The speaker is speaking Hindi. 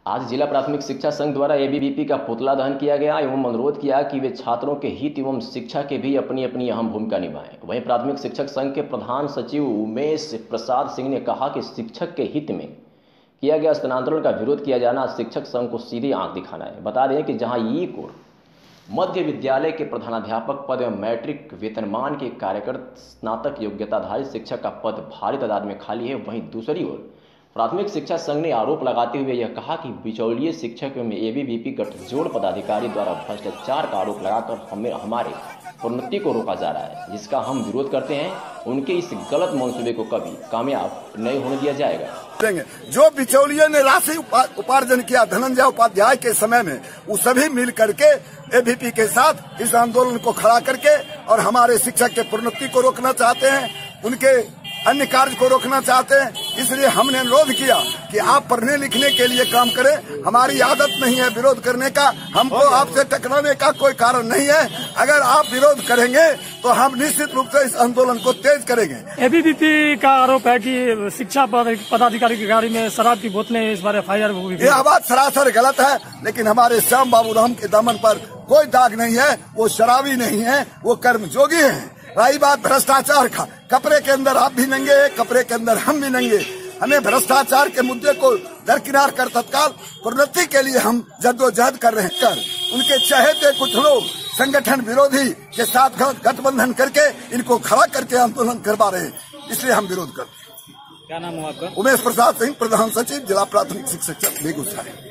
आज जिला प्राथमिक शिक्षा संघ द्वारा एबीवीपी का पुतला दहन किया गया एवं अनुरोध किया कि वे छात्रों के हित एवं शिक्षा के भी अपनी अपनी अहम भूमिका निभाएं। वहीं प्राथमिक शिक्षक संघ के प्रधान सचिव उमेश प्रसाद सिंह ने कहा कि शिक्षक के हित में किया गया स्थानांतरण का विरोध किया जाना शिक्षक संघ को सीधी आंख दिखाना है। बता दें कि जहां एक ओर मध्य विद्यालय के प्रधानाध्यापक पद एवं मैट्रिक वेतनमान के कार्यकर स्नातक योग्यताधारी शिक्षक का पद भारी तादाद में खाली है, वहीं दूसरी ओर प्राथमिक शिक्षा संघ ने आरोप लगाते हुए यह कहा कि बिचौलिए शिक्षक में एबीवीपी गठजोड़ पदाधिकारी द्वारा भ्रष्टाचार का आरोप लगाकर हमारे प्रोन्नति को रोका जा रहा है, जिसका हम विरोध करते हैं। उनके इस गलत मंसूबे को कभी कामयाब नहीं होने दिया जाएगा। जो बिचौलिए ने राशि उपार्जन किया धनंजय उपाध्याय के समय में, वो सभी मिल करके एबीवीपी के साथ इस आंदोलन को खड़ा करके और हमारे शिक्षक के प्रोन्नति को रोकना चाहते हैं, उनके अन्य कार्य को रोकना चाहते हैं। इसलिए हमने अनुरोध किया कि आप पढ़ने लिखने के लिए काम करें। हमारी आदत नहीं है विरोध करने का, हमको आपसे टकराने का कोई कारण नहीं है। अगर आप विरोध करेंगे तो हम निश्चित रूप से इस आंदोलन को तेज करेंगे। एबीवीपी का आरोप है कि शिक्षा पदाधिकारी की गाड़ी में शराब की बोतलें इस बार FIR हुई। यह बात सरासर गलत है, लेकिन हमारे श्याम बाबू राम के दामन पर कोई दाग नहीं है। वो शराबी नहीं है, वो कर्मयोगी है। रही बात भ्रष्टाचार का, कपड़े के अंदर आप भी नंगे, कपड़े के अंदर हम भी नंगे। हमें भ्रष्टाचार के मुद्दे को दरकिनार कर तत्काल प्रोन्नति के लिए हम जद्दोजहद कर रहे हैं। उनके चहेते कुछ लोग संगठन विरोधी के साथ गठबंधन करके इनको खड़ा करके आंदोलन करवा रहे हैं, इसलिए हम विरोध करते हैं। क्या नाम हुआ आपका? उमेश प्रसाद सिंह, प्रधान सचिव, जिला प्राथमिक शिक्षक बेगूसराय।